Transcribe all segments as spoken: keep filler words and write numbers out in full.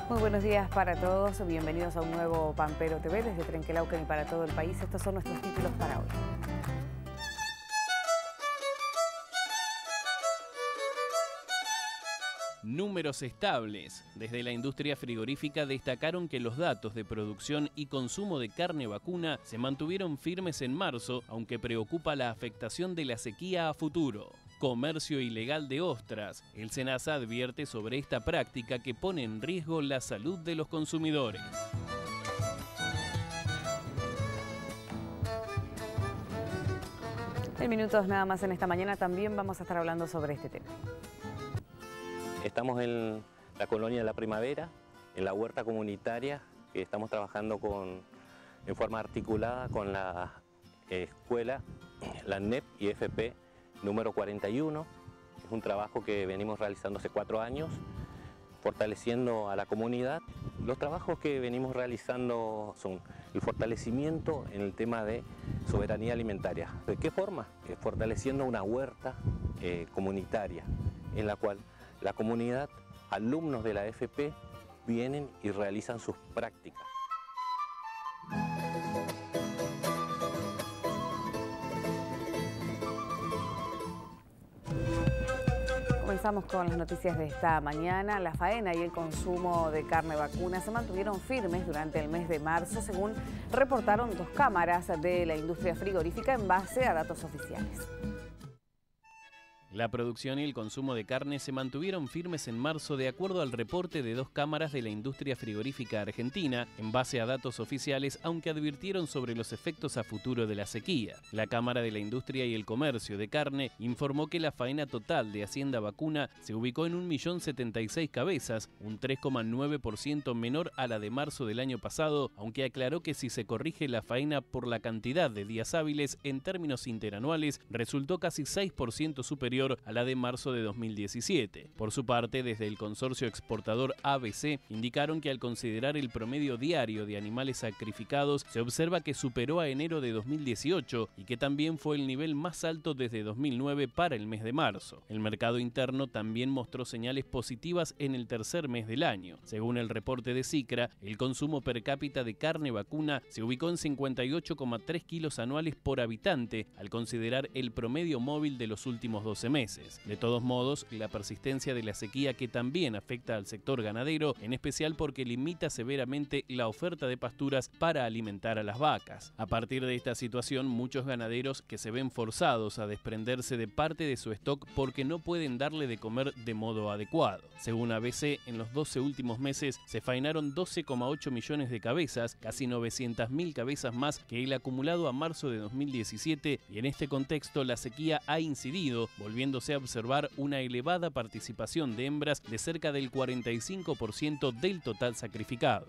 Muy buenos días para todos, bienvenidos a un nuevo Pampero T V desde Trenquelauquen y para todo el país. Estos son nuestros títulos para hoy. Números estables. Desde la industria frigorífica destacaron que los datos de producción y consumo de carne vacuna se mantuvieron firmes en marzo, aunque preocupa la afectación de la sequía a futuro. Comercio ilegal de ostras. El SENASA advierte sobre esta práctica que pone en riesgo la salud de los consumidores. En minutos nada más en esta mañana también vamos a estar hablando sobre este tema. Estamos en la colonia de la Primavera, en la huerta comunitaria, que estamos trabajando con, en forma articulada con la escuela, la N E P y F P número cuarenta y uno. Es un trabajo que venimos realizando hace cuatro años, fortaleciendo a la comunidad. Los trabajos que venimos realizando son el fortalecimiento en el tema de soberanía alimentaria. ¿De qué forma? Eh, fortaleciendo una huerta eh, comunitaria, en la cual la comunidad, alumnos de la F P, vienen y realizan sus prácticas. Comenzamos con las noticias de esta mañana. La faena y el consumo de carne vacuna se mantuvieron firmes durante el mes de marzo, según reportaron dos cámaras de la industria frigorífica en base a datos oficiales. La producción y el consumo de carne se mantuvieron firmes en marzo de acuerdo al reporte de dos cámaras de la industria frigorífica argentina en base a datos oficiales, aunque advirtieron sobre los efectos a futuro de la sequía. La Cámara de la Industria y el Comercio de Carne informó que la faena total de Hacienda Vacuna se ubicó en un millón setenta y seis cabezas, un tres coma nueve por ciento menor a la de marzo del año pasado, aunque aclaró que si se corrige la faena por la cantidad de días hábiles en términos interanuales, resultó casi seis por ciento superior a la de marzo de dos mil diecisiete. Por su parte, desde el consorcio exportador A B C, indicaron que al considerar el promedio diario de animales sacrificados, se observa que superó a enero de dos mil dieciocho y que también fue el nivel más alto desde dos mil nueve para el mes de marzo. El mercado interno también mostró señales positivas en el tercer mes del año. Según el reporte de CICRA, el consumo per cápita de carne vacuna se ubicó en cincuenta y ocho coma tres kilos anuales por habitante, al considerar el promedio móvil de los últimos doce meses. De todos modos, la persistencia de la sequía, que también afecta al sector ganadero, en especial porque limita severamente la oferta de pasturas para alimentar a las vacas. A partir de esta situación, muchos ganaderos que se ven forzados a desprenderse de parte de su stock porque no pueden darle de comer de modo adecuado. Según A B C, en los doce últimos meses se faenaron doce coma ocho millones de cabezas, casi novecientas mil cabezas más que el acumulado a marzo de dos mil diecisiete, y en este contexto la sequía ha incidido, volviéndose a observar una elevada participación de hembras de cerca del cuarenta y cinco por ciento del total sacrificado.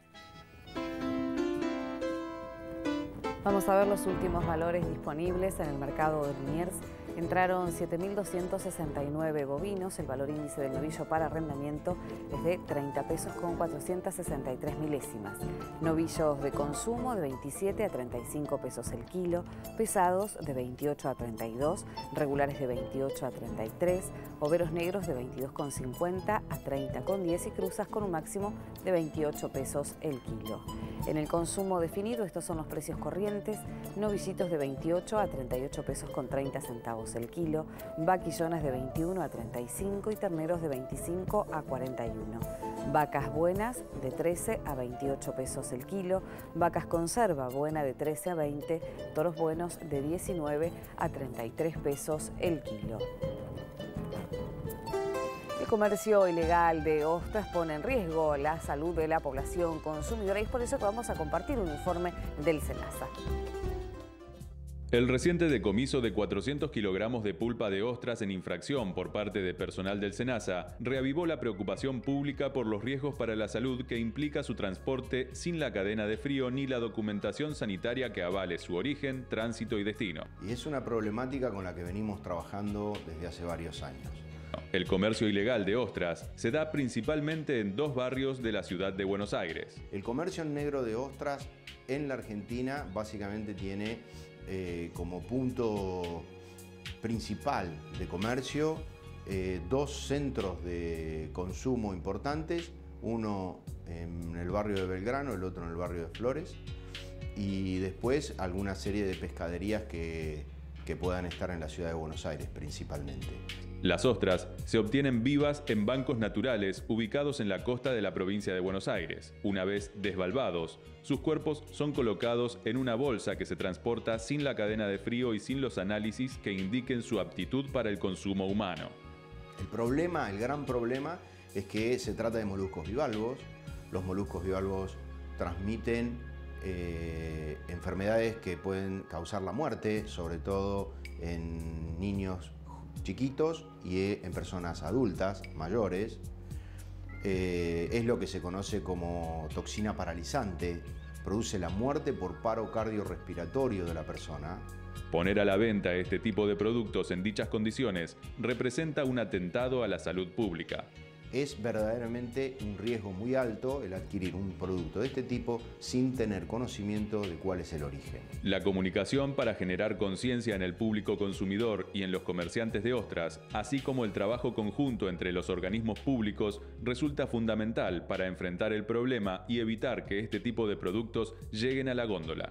Vamos a ver los últimos valores disponibles en el mercado de Liniers. Entraron siete mil doscientos sesenta y nueve bovinos, el valor índice del novillo para arrendamiento es de treinta pesos con cuatrocientas sesenta y tres milésimas. Novillos de consumo de veintisiete a treinta y cinco pesos el kilo, pesados de veintiocho a treinta y dos, regulares de veintiocho a treinta y tres, overos negros de veintidós con cincuenta a treinta con diez y cruzas con un máximo de veintiocho pesos el kilo. En el consumo definido, estos son los precios corrientes: novillitos de veintiocho a treinta y ocho pesos con treinta centavos el kilo, vaquillones de veintiuno a treinta y cinco y terneros de veinticinco a cuarenta y uno. Vacas buenas de trece a veintiocho pesos el kilo, vacas conserva buena de trece a veinte, toros buenos de diecinueve a treinta y tres pesos el kilo. El comercio ilegal de ostras pone en riesgo la salud de la población consumidora y es por eso que vamos a compartir un informe del SENASA. El reciente decomiso de cuatrocientos kilogramos de pulpa de ostras en infracción por parte de personal del SENASA reavivó la preocupación pública por los riesgos para la salud que implica su transporte sin la cadena de frío ni la documentación sanitaria que avale su origen, tránsito y destino. Y es una problemática con la que venimos trabajando desde hace varios años. El comercio ilegal de ostras se da principalmente en dos barrios de la ciudad de Buenos Aires. El comercio negro de ostras en la Argentina básicamente tiene eh, como punto principal de comercio eh, dos centros de consumo importantes. uno en el barrio de Belgrano, el otro en el barrio de Flores, y después alguna serie de pescaderías que, que puedan estar en la ciudad de Buenos Aires principalmente. Las ostras se obtienen vivas en bancos naturales ubicados en la costa de la provincia de Buenos Aires. Una vez desvalvados, sus cuerpos son colocados en una bolsa que se transporta sin la cadena de frío y sin los análisis que indiquen su aptitud para el consumo humano. El problema, el gran problema, es que se trata de moluscos bivalvos. Los moluscos bivalvos transmiten eh, enfermedades que pueden causar la muerte, sobre todo en niños chiquitos y en personas adultas, mayores. Eh, es lo que se conoce como toxina paralizante, produce la muerte por paro cardiorrespiratorio de la persona. Poner a la venta este tipo de productos en dichas condiciones representa un atentado a la salud pública. Es verdaderamente un riesgo muy alto el adquirir un producto de este tipo sin tener conocimiento de cuál es el origen. La comunicación para generar conciencia en el público consumidor y en los comerciantes de ostras, así como el trabajo conjunto entre los organismos públicos, resulta fundamental para enfrentar el problema y evitar que este tipo de productos lleguen a la góndola.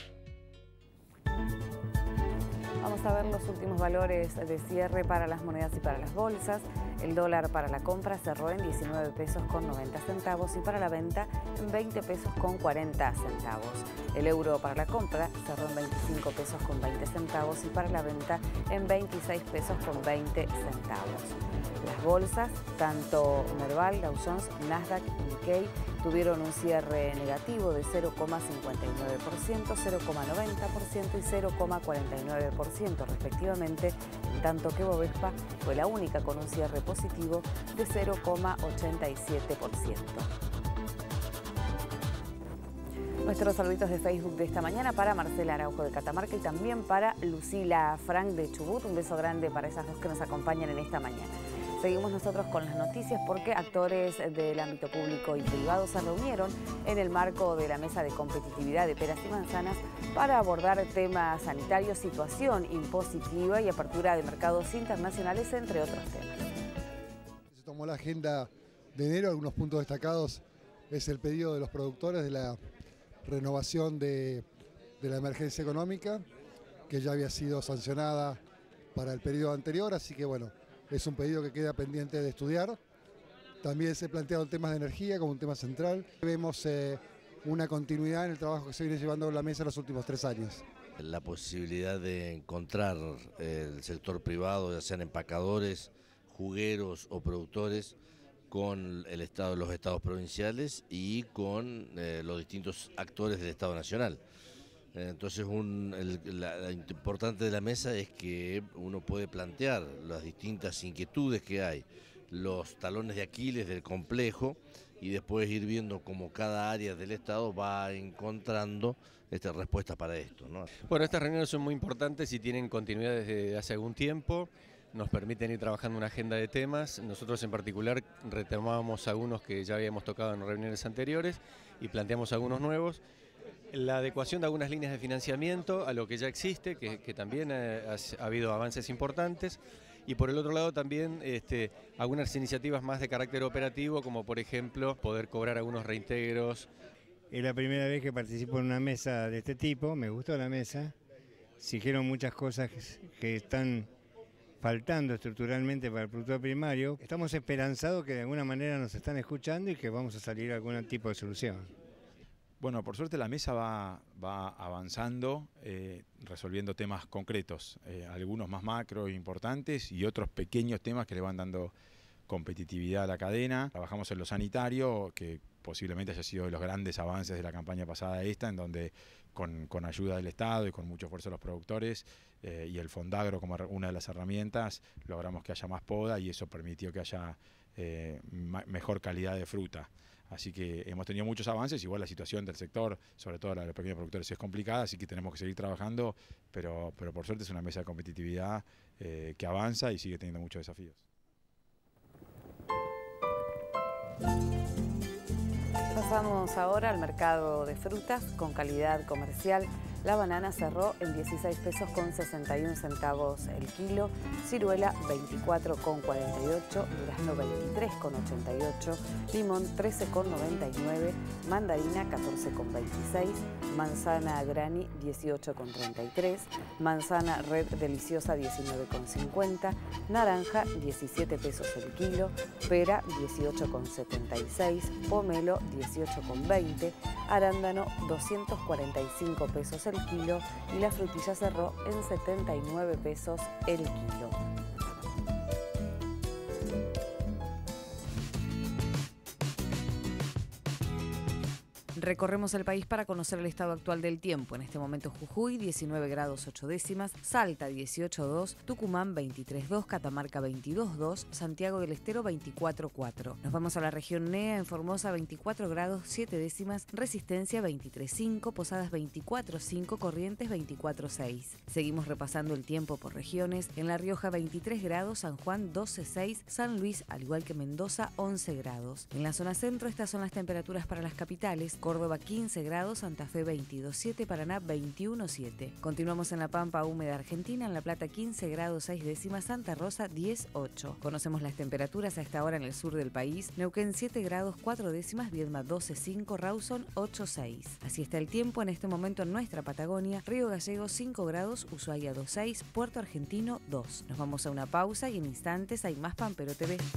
Vamos a ver los últimos valores de cierre para las monedas y para las bolsas. El dólar para la compra cerró en diecinueve pesos con noventa centavos y para la venta en veinte pesos con cuarenta centavos. El euro para la compra cerró en veinticinco pesos con veinte centavos y para la venta en veintiséis pesos con veinte centavos. Las bolsas, tanto Merval, Dow Jones, Nasdaq y Nikkei, tuvieron un cierre negativo de cero coma cincuenta y nueve por ciento, cero coma noventa por ciento y cero coma cuarenta y nueve por ciento respectivamente, en tanto que Bovespa fue la única con un cierre positivo de cero coma ochenta y siete por ciento. Nuestros saluditos de Facebook de esta mañana para Marcela Araujo de Catamarca y también para Lucila Frank de Chubut. Un beso grande para esas dos que nos acompañan en esta mañana. Seguimos nosotros con las noticias porque actores del ámbito público y privado se reunieron en el marco de la Mesa de Competitividad de Peras y Manzanas para abordar temas sanitarios, situación impositiva y apertura de mercados internacionales, entre otros temas. Se tomó la agenda de enero, algunos puntos destacados es el pedido de los productores de la renovación de, de la emergencia económica, que ya había sido sancionada para el periodo anterior, así que bueno, es un pedido que queda pendiente de estudiar. También se plantearon temas de energía como un tema central. Vemos eh, una continuidad en el trabajo que se viene llevando a la mesa en los últimos tres años. La posibilidad de encontrar el sector privado, ya sean empacadores, jugueros o productores, con el estado, los estados provinciales y con eh, los distintos actores del Estado Nacional. Entonces, un, el, la, la importante de la mesa es que uno puede plantear las distintas inquietudes que hay, los talones de Aquiles del complejo y después ir viendo cómo cada área del Estado va encontrando esta respuesta para esto, ¿no? Bueno, estas reuniones son muy importantes y tienen continuidad desde hace algún tiempo. Nos permiten ir trabajando una agenda de temas. Nosotros en particular retomamos algunos que ya habíamos tocado en reuniones anteriores y planteamos algunos nuevos. La adecuación de algunas líneas de financiamiento a lo que ya existe, que, que también ha, ha habido avances importantes. Y por el otro lado también este, algunas iniciativas más de carácter operativo, como por ejemplo poder cobrar algunos reintegros. Es la primera vez que participo en una mesa de este tipo, me gustó la mesa. Se dijeron muchas cosas que están faltando estructuralmente para el productor primario. Estamos esperanzados que de alguna manera nos están escuchando y que vamos a salir a algún tipo de solución. Bueno, por suerte la mesa va, va avanzando, eh, resolviendo temas concretos, eh, algunos más macro importantes y otros pequeños temas que le van dando competitividad a la cadena. Trabajamos en lo sanitario, que posiblemente haya sido de los grandes avances de la campaña pasada esta, en donde con, con ayuda del Estado y con mucho esfuerzo de los productores eh, y el Fondagro como una de las herramientas, logramos que haya más poda y eso permitió que haya eh, mejor calidad de fruta. Así que hemos tenido muchos avances, igual la situación del sector, sobre todo la de los pequeños productores, es complicada, así que tenemos que seguir trabajando, pero, pero por suerte es una mesa de competitividad eh, que avanza y sigue teniendo muchos desafíos. Pasamos ahora al mercado de frutas con calidad comercial. La banana cerró en dieciséis pesos con sesenta y un centavos el kilo, ciruela veinticuatro con cuarenta y ocho, durazno veintitrés con ochenta y ocho, limón trece con noventa y nueve, mandarina catorce con veintiséis, manzana granny dieciocho con treinta y tres, manzana red deliciosa diecinueve con cincuenta, naranja diecisiete pesos el kilo, pera dieciocho con setenta y seis, pomelo dieciocho con veinte, arándano doscientos cuarenta y cinco pesos el kilo y la frutilla cerró en setenta y nueve pesos el kilo. Recorremos el país para conocer el estado actual del tiempo. En este momento Jujuy, diecinueve grados ocho décimas, Salta, dieciocho coma dos, Tucumán, veintitrés coma dos, Catamarca, veintidós coma dos, Santiago del Estero, veinticuatro coma cuatro. Nos vamos a la región N E A, en Formosa, veinticuatro grados siete décimas, Resistencia, veintitrés coma cinco, Posadas, veinticuatro coma cinco, Corrientes, veinticuatro coma seis. Seguimos repasando el tiempo por regiones. En La Rioja, veintitrés grados, San Juan, doce coma seis, San Luis, al igual que Mendoza, once grados. En la zona centro, estas son las temperaturas para las capitales. Córdoba quince grados, Santa Fe veintidós coma siete, Paraná veintiuno coma siete. Continuamos en la Pampa húmeda Argentina, en La Plata quince grados seis décimas, Santa Rosa diez coma ocho. Conocemos las temperaturas a esta hora en el sur del país. Neuquén siete grados cuatro décimas, Viedma doce coma cinco, Rawson ocho coma seis. Así está el tiempo en este momento en nuestra Patagonia. Río Gallegos cinco grados, Ushuaia dos coma seis, Puerto Argentino dos. Nos vamos a una pausa y en instantes hay más Pampero T V.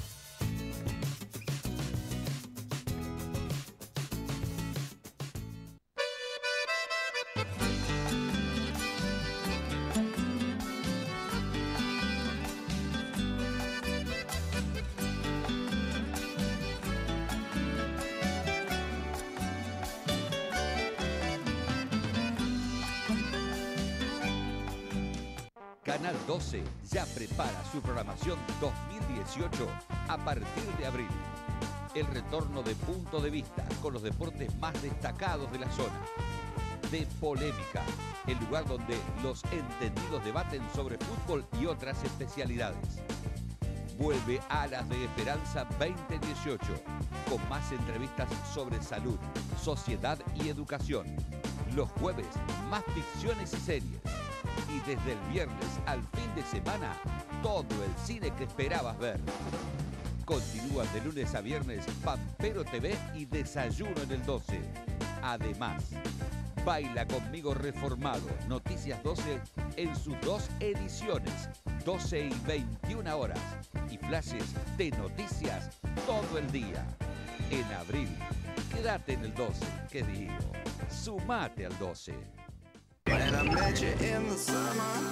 Canal doce ya prepara su programación dos mil dieciocho a partir de abril. El retorno de Punto de Vista con los deportes más destacados de la zona. De Polémica, el lugar donde los entendidos debaten sobre fútbol y otras especialidades. Vuelve Alas de Esperanza veinte dieciocho, con más entrevistas sobre salud, sociedad y educación. Los jueves, más ficciones y series. Y desde el viernes al fin de semana, todo el cine que esperabas ver. Continúan de lunes a viernes Pampero T V y Desayuno en el doce. Además, Baila Conmigo Reformado, Noticias doce en sus dos ediciones, doce y veintiuna horas. Y flashes de noticias todo el día. En abril, quédate en el doce, que digo, sumate al doce. When I met you in the summer,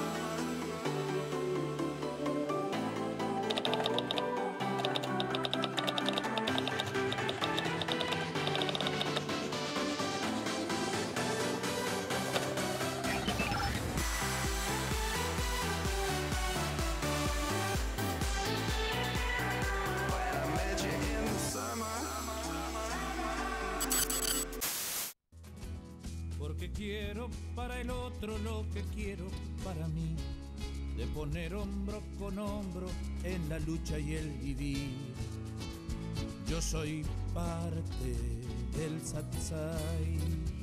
porque quiero para el otro lo que quiero para mí, de poner hombro con hombro en la lucha y el vivir. Yo soy parte del Satsai,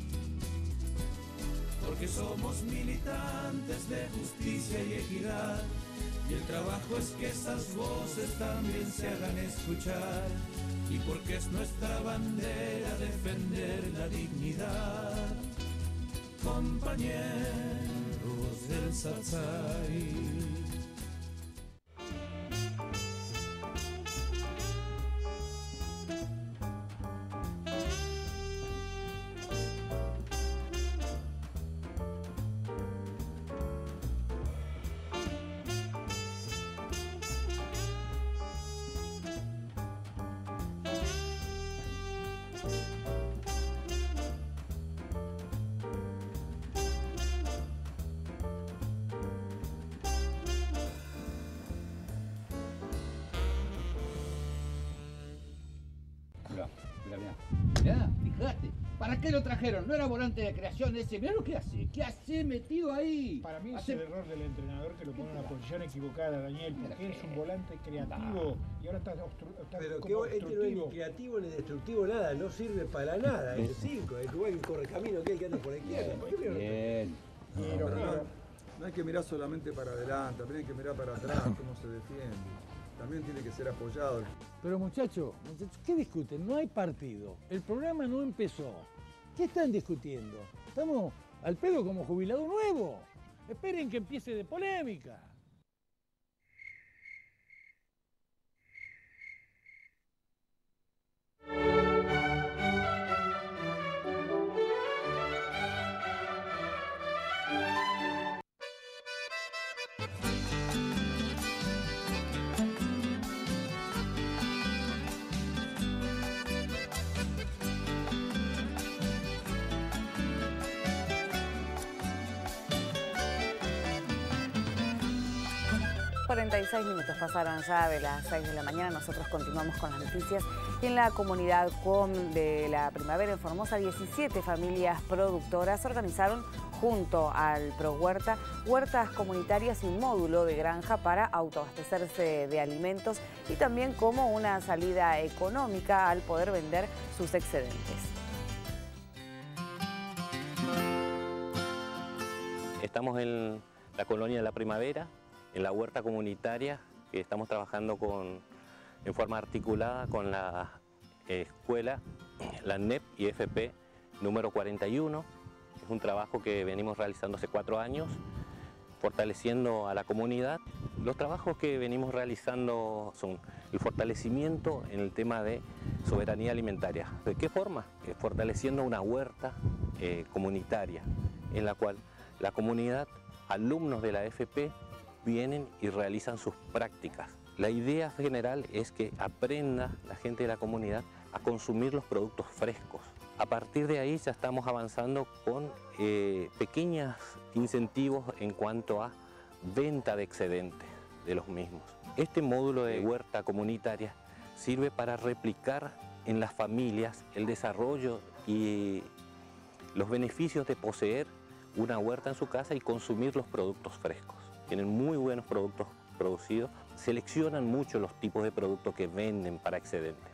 porque somos militantes de justicia y equidad, y el trabajo es que esas voces también se hagan escuchar, y porque es nuestra bandera defender la dignidad. Compañeros del Satsai. Mirá, fíjate. ¿Para qué lo trajeron? No era volante de creación ese. Mirá lo que hace. ¿Qué hace metido ahí? Para mí es hace... el error del entrenador que lo pone en una posición equivocada, Daniel, porque es un volante creativo y ahora está, está Pero como que este no es ni creativo ni destructivo, nada, no sirve para nada. Es cinco, es igual que correcamino que el que anda por la izquierda. Bien. No, pero no, no hay que mirar solamente para adelante, también hay que mirar para atrás, cómo se defiende. También tiene que ser apoyado. Pero muchachos, muchachos, ¿qué discuten? No hay partido. El programa no empezó. ¿Qué están discutiendo? Estamos al pedo como jubilado nuevo. Esperen que empiece de polémica. cuarenta y seis minutos pasaron ya de las seis de la mañana. Nosotros continuamos con las noticias. Y en la comunidad Com de la Primavera en Formosa, diecisiete familias productoras organizaron junto al ProHuerta huertas comunitarias y un módulo de granja para autoabastecerse de alimentos y también como una salida económica al poder vender sus excedentes. Estamos en la colonia de la Primavera, en la huerta comunitaria, que estamos trabajando con, en forma articulada con la eh, escuela, la N E P y F P número cuarenta y uno. Es un trabajo que venimos realizando hace cuatro años, fortaleciendo a la comunidad. Los trabajos que venimos realizando son el fortalecimiento en el tema de soberanía alimentaria. ¿De qué forma? Eh, fortaleciendo una huerta eh, comunitaria, en la cual la comunidad, alumnos de la F P, vienen y realizan sus prácticas. La idea general es que aprenda la gente de la comunidad a consumir los productos frescos. A partir de ahí ya estamos avanzando con eh, pequeños incentivos en cuanto a venta de excedentes de los mismos. Este módulo de huerta comunitaria sirve para replicar en las familias el desarrollo y los beneficios de poseer una huerta en su casa y consumir los productos frescos. Tienen muy buenos productos producidos, seleccionan mucho los tipos de productos que venden para excedentes.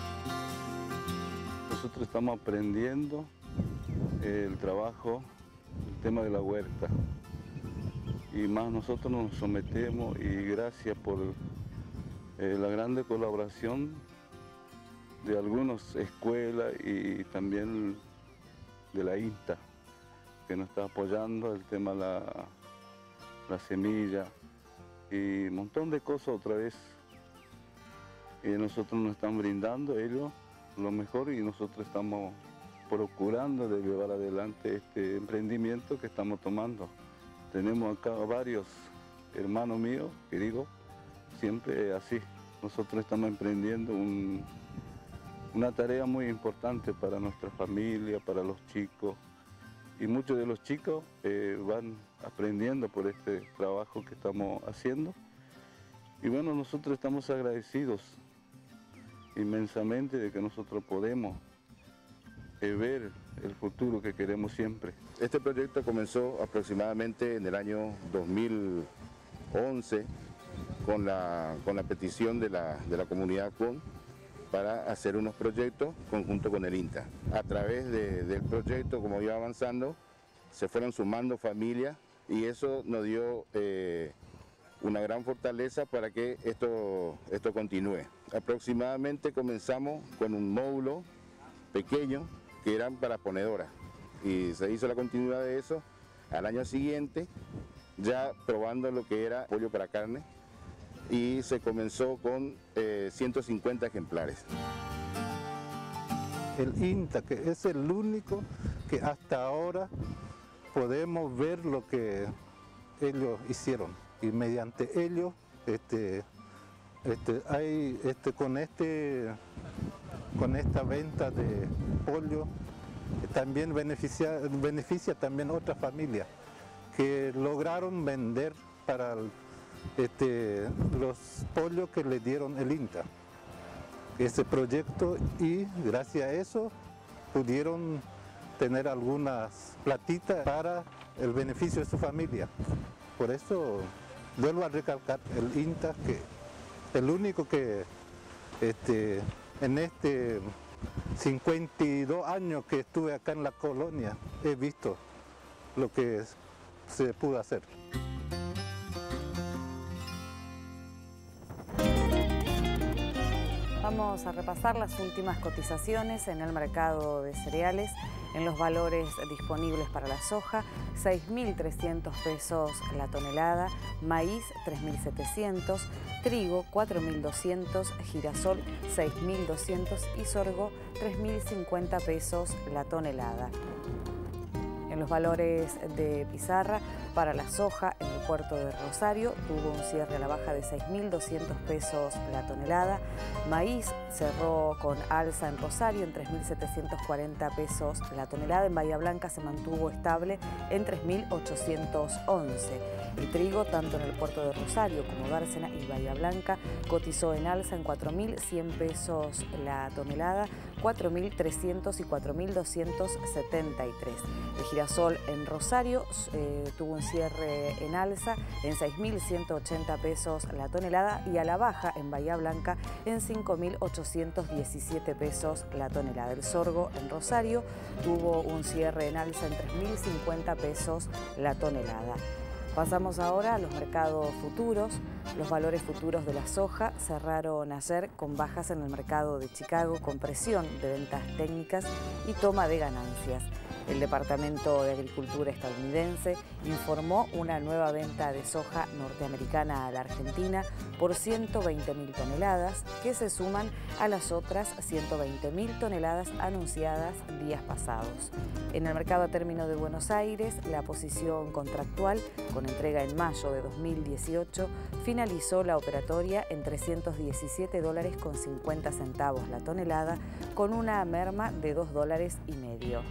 Nosotros estamos aprendiendo el trabajo, el tema de la huerta. Y más nosotros nos sometemos y gracias por eh, la grande colaboración de algunas escuelas y también de la INTA, que nos está apoyando el tema de la, la semilla y un montón de cosas otra vez. Y nosotros nos están brindando ellos lo mejor y nosotros estamos procurando de llevar adelante este emprendimiento que estamos tomando. Tenemos acá varios hermanos míos que digo, siempre así. Nosotros estamos emprendiendo un, una tarea muy importante para nuestra familia, para los chicos. Y muchos de los chicos eh, van aprendiendo por este trabajo que estamos haciendo. Y bueno, nosotros estamos agradecidos inmensamente de que nosotros podemos eh, ver el futuro que queremos siempre. Este proyecto comenzó aproximadamente en el año dos mil once con la, con la petición de la, de la comunidad Com para hacer unos proyectos conjunto con el INTA. A través de, del proyecto, como iba avanzando, se fueron sumando familias y eso nos dio eh, una gran fortaleza para que esto, esto continúe. Aproximadamente comenzamos con un módulo pequeño que eran para ponedoras y se hizo la continuidad de eso al año siguiente, ya probando lo que era pollo para carne, y se comenzó con eh, ciento cincuenta ejemplares. El INTA, que es el único que hasta ahora podemos ver lo que ellos hicieron, y mediante ellos este, este, hay, este, con, este, con esta venta de pollo también beneficia, beneficia también otras familias que lograron vender para el, Este, los pollos que le dieron el INTA, ese proyecto, y gracias a eso pudieron tener algunas platitas para el beneficio de su familia. Por eso vuelvo a recalcar el INTA, que el único que este, en este cincuenta y dos años que estuve acá en la colonia he visto lo que se pudo hacer. Vamos a repasar las últimas cotizaciones en el mercado de cereales. En los valores disponibles para la soja, seis mil trescientos pesos la tonelada, maíz tres mil setecientos, trigo cuatro mil doscientos, girasol seis mil doscientos y sorgo tres mil cincuenta pesos la tonelada. En los valores de pizarra, para la soja en el puerto de Rosario tuvo un cierre a la baja de seis mil doscientos pesos la tonelada. Maíz cerró con alza en Rosario en tres mil setecientos cuarenta pesos la tonelada. En Bahía Blanca se mantuvo estable en tres mil ochocientos once. El trigo, tanto en el puerto de Rosario como Bárcena y Bahía Blanca, cotizó en alza en cuatro mil cien pesos la tonelada, cuatro mil trescientos y cuatro mil doscientos setenta y tres. El girasol en Rosario eh, tuvo un cierre en alza en seis mil ciento ochenta pesos la tonelada y a la baja en Bahía Blanca en cinco mil ochocientos diecisiete pesos la tonelada. El sorgo en Rosario tuvo un cierre en alza en tres mil cincuenta pesos la tonelada. Pasamos ahora a los mercados futuros. Los valores futuros de la soja cerraron ayer con bajas en el mercado de Chicago, con presión de ventas técnicas y toma de ganancias. El Departamento de Agricultura estadounidense informó una nueva venta de soja norteamericana a la Argentina por ciento veinte mil toneladas, que se suman a las otras ciento veinte mil toneladas anunciadas días pasados. En el mercado a término de Buenos Aires, la posición contractual, con entrega en mayo de dos mil dieciocho, finalizó la operatoria en trescientos diecisiete dólares con cincuenta centavos la tonelada, con una merma de dos dólares y medio.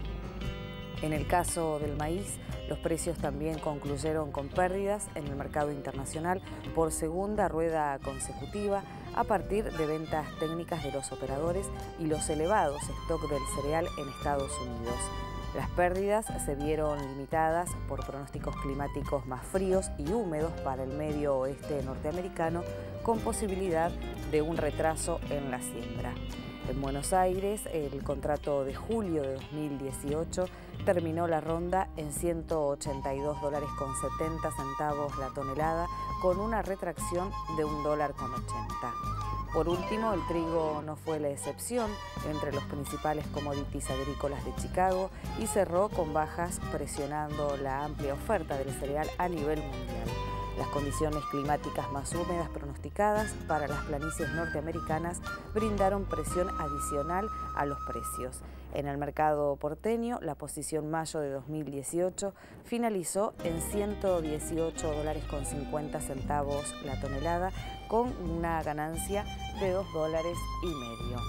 En el caso del maíz, los precios también concluyeron con pérdidas en el mercado internacional por segunda rueda consecutiva a partir de ventas técnicas de los operadores y los elevados stock del cereal en Estados Unidos. Las pérdidas se vieron limitadas por pronósticos climáticos más fríos y húmedos para el medio oeste norteamericano, con posibilidad de un retraso en la siembra. En Buenos Aires, el contrato de julio de dos mil dieciocho terminó la ronda en ciento ochenta y dos dólares con setenta centavos la tonelada, con una retracción de un dólar con ochenta. Por último, el trigo no fue la excepción entre los principales commodities agrícolas de Chicago y cerró con bajas presionando la amplia oferta del cereal a nivel mundial. Las condiciones climáticas más húmedas pronosticadas para las planicies norteamericanas brindaron presión adicional a los precios. En el mercado porteño, la posición mayo de dos mil dieciocho finalizó en ciento dieciocho dólares con cincuenta centavos la tonelada, con una ganancia de dos dólares y medio.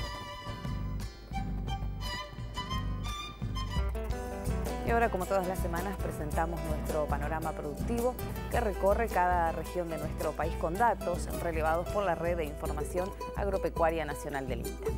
Y ahora, como todas las semanas, presentamos nuestro panorama productivo que recorre cada región de nuestro país con datos relevados por la Red de Información Agropecuaria Nacional del INTA.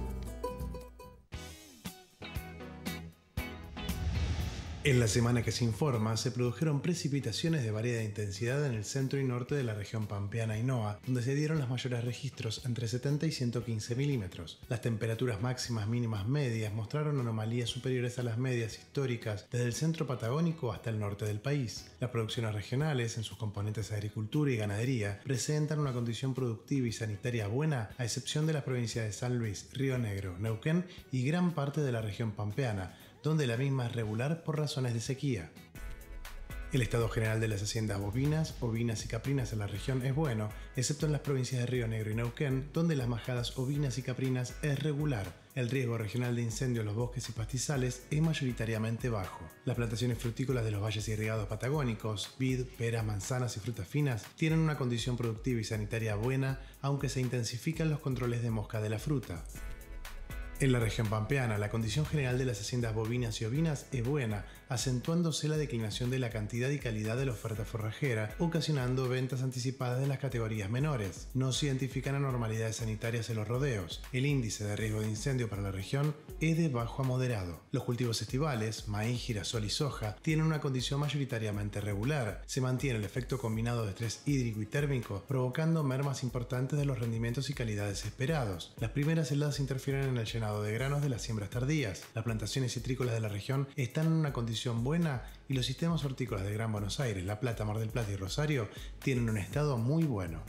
En la semana que se informa, se produjeron precipitaciones de variada intensidad en el centro y norte de la región pampeana y Noa, donde se dieron los mayores registros entre setenta y ciento quince milímetros. Las temperaturas máximas mínimas medias mostraron anomalías superiores a las medias históricas desde el centro patagónico hasta el norte del país. Las producciones regionales, en sus componentes agricultura y ganadería, presentan una condición productiva y sanitaria buena, a excepción de las provincias de San Luis, Río Negro, Neuquén y gran parte de la región pampeana, donde la misma es regular por razones de sequía. El estado general de las haciendas bovinas, ovinas y caprinas en la región es bueno, excepto en las provincias de Río Negro y Neuquén, donde las majadas ovinas y caprinas es regular. El riesgo regional de incendio en los bosques y pastizales es mayoritariamente bajo. Las plantaciones frutícolas de los valles irrigados patagónicos, vid, peras, manzanas y frutas finas, tienen una condición productiva y sanitaria buena, aunque se intensifican los controles de mosca de la fruta. En la región pampeana, la condición general de las haciendas bovinas y ovinas es buena, acentuándose la declinación de la cantidad y calidad de la oferta forrajera, ocasionando ventas anticipadas de las categorías menores. No se identifican anormalidades sanitarias en los rodeos. El índice de riesgo de incendio para la región es de bajo a moderado. Los cultivos estivales, maíz, girasol y soja, tienen una condición mayoritariamente regular. Se mantiene el efecto combinado de estrés hídrico y térmico, provocando mermas importantes de los rendimientos y calidades esperados. Las primeras heladas interfieren en el llenado de granos de las siembras tardías. Las plantaciones citrícolas de la región están en una condición buena y los sistemas hortícolas de Gran Buenos Aires, La Plata, Mar del Plata y Rosario tienen un estado muy bueno.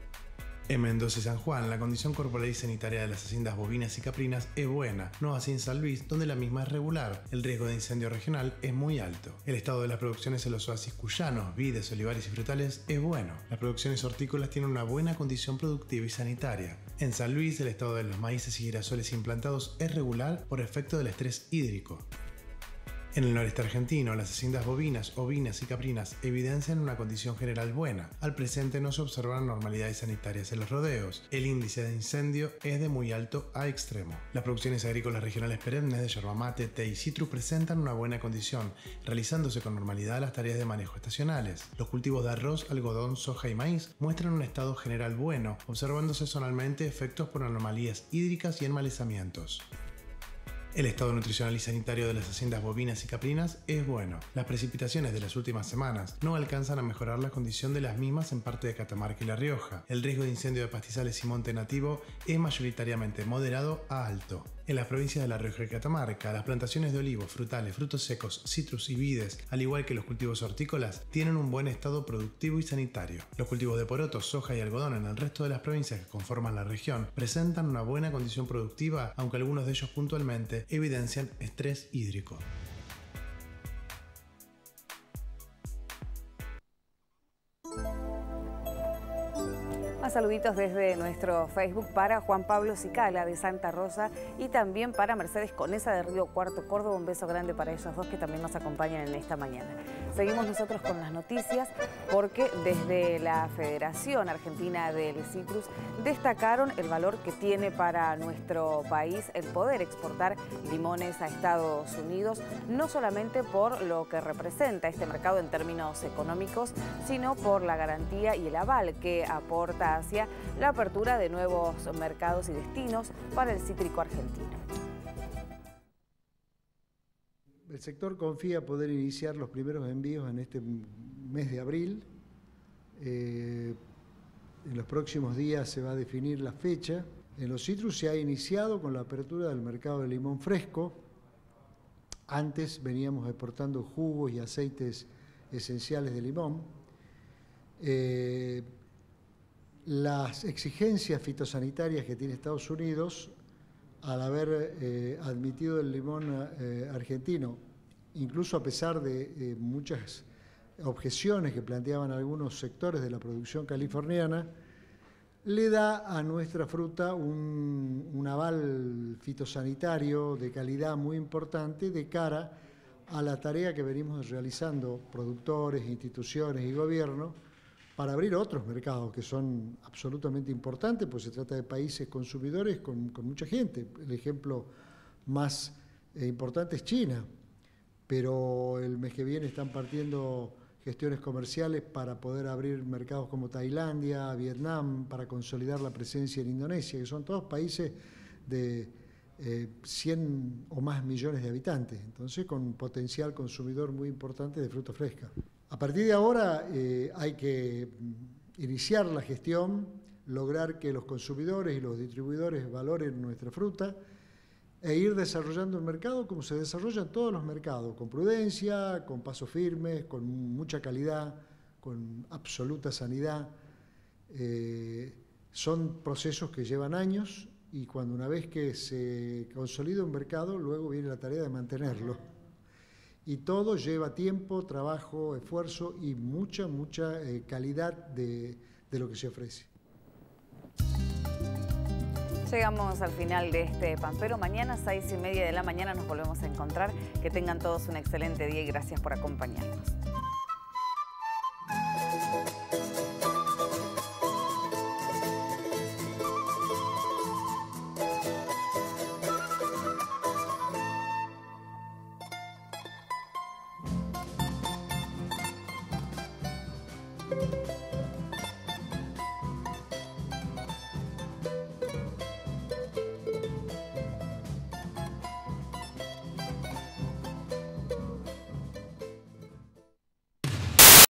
En Mendoza y San Juan, la condición corporal y sanitaria de las haciendas bovinas y caprinas es buena, no así en San Luis, donde la misma es regular. El riesgo de incendio regional es muy alto. El estado de las producciones en los oasis cuyanos, vides, olivares y frutales es bueno. Las producciones hortícolas tienen una buena condición productiva y sanitaria. En San Luis, el estado de los maíces y girasoles implantados es regular por efecto del estrés hídrico. En el noreste argentino, las haciendas bovinas, ovinas y caprinas evidencian una condición general buena. Al presente no se observan anormalidades sanitarias en los rodeos. El índice de incendio es de muy alto a extremo. Las producciones agrícolas regionales perennes de yerba mate, té y citrus presentan una buena condición, realizándose con normalidad las tareas de manejo estacionales. Los cultivos de arroz, algodón, soja y maíz muestran un estado general bueno, observándose zonalmente efectos por anomalías hídricas y enmalezamientos. El estado nutricional y sanitario de las haciendas bovinas y caprinas es bueno. Las precipitaciones de las últimas semanas no alcanzan a mejorar la condición de las mismas en parte de Catamarca y La Rioja. El riesgo de incendio de pastizales y monte nativo es mayoritariamente moderado a alto. En las provincias de La Rioja y Catamarca, las plantaciones de olivos, frutales, frutos secos, citrus y vides, al igual que los cultivos hortícolas, tienen un buen estado productivo y sanitario. Los cultivos de porotos, soja y algodón en el resto de las provincias que conforman la región presentan una buena condición productiva, aunque algunos de ellos puntualmente evidencian estrés hídrico. Más saluditos desde nuestro Facebook para Juan Pablo Cicala de Santa Rosa y también para Mercedes Conesa de Río Cuarto, Córdoba. Un beso grande para ellos dos que también nos acompañan en esta mañana. Seguimos nosotros con las noticias porque desde la Federación Argentina del Citrus destacaron el valor que tiene para nuestro país el poder exportar limones a Estados Unidos, no solamente por lo que representa este mercado en términos económicos, sino por la garantía y el aval que aporta hacia la apertura de nuevos mercados y destinos para el cítrico argentino. El sector confía poder iniciar los primeros envíos en este mes de abril. Eh, en los próximos días se va a definir la fecha. En los citrus se ha iniciado con la apertura del mercado de limón fresco. Antes veníamos exportando jugos y aceites esenciales de limón. Eh, Las exigencias fitosanitarias que tiene Estados Unidos al haber eh, admitido el limón eh, argentino, incluso a pesar de eh, muchas objeciones que planteaban algunos sectores de la producción californiana, le da a nuestra fruta un, un aval fitosanitario de calidad muy importante de cara a la tarea que venimos realizando productores, instituciones y gobierno para abrir otros mercados que son absolutamente importantes, pues se trata de países consumidores con, con mucha gente. El ejemplo más eh, importante es China, pero el mes que viene están partiendo gestiones comerciales para poder abrir mercados como Tailandia, Vietnam, para consolidar la presencia en Indonesia, que son todos países de eh, cien o más millones de habitantes, entonces con potencial consumidor muy importante de fruta fresca. A partir de ahora eh, hay que iniciar la gestión, lograr que los consumidores y los distribuidores valoren nuestra fruta e ir desarrollando el mercado como se desarrollan todos los mercados, con prudencia, con pasos firmes, con mucha calidad, con absoluta sanidad. Eh, son procesos que llevan años y cuando una vez que se consolida un mercado, luego viene la tarea de mantenerlo. Y todo lleva tiempo, trabajo, esfuerzo y mucha, mucha eh, calidad de, de lo que se ofrece. Llegamos al final de este Pampero. Mañana, seis y media de la mañana, nos volvemos a encontrar. Que tengan todos un excelente día y gracias por acompañarnos. Chau.